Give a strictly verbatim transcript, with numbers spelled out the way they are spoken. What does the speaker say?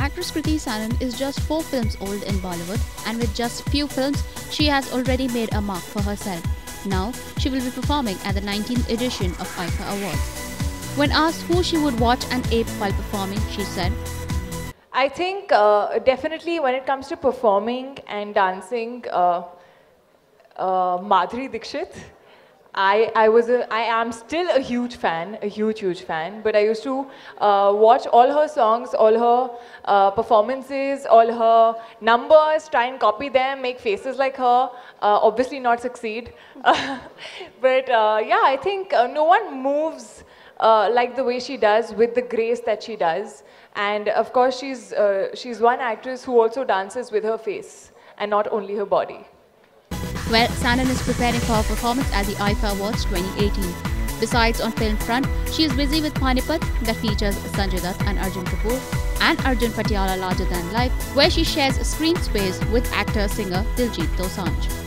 Actress Kriti Sanon is just four films old in Bollywood, and with just few films, she has already made a mark for herself. Now, she will be performing at the nineteenth edition of I F A Awards. When asked who she would watch and ape while performing, she said, I think uh, definitely when it comes to performing and dancing, uh, uh, Madhuri Dixit. I, I was a, I am still a huge fan, a huge, huge fan, but I used to uh, watch all her songs, all her uh, performances, all her numbers, try and copy them, make faces like her, uh, obviously not succeed. But uh, yeah, I think uh, no one moves uh, like the way she does, with the grace that she does. And of course, she's, uh, she's one actress who also dances with her face and not only her body. Well, Sanon is preparing for her performance at the I F A Awards twenty eighteen. Besides, on film front, she is busy with Panipat, that features Sanjay Dutt and Arjun Kapoor, and Arjun Patiala Larger Than Life, where she shares screen space with actor-singer Diljit Dosanjh.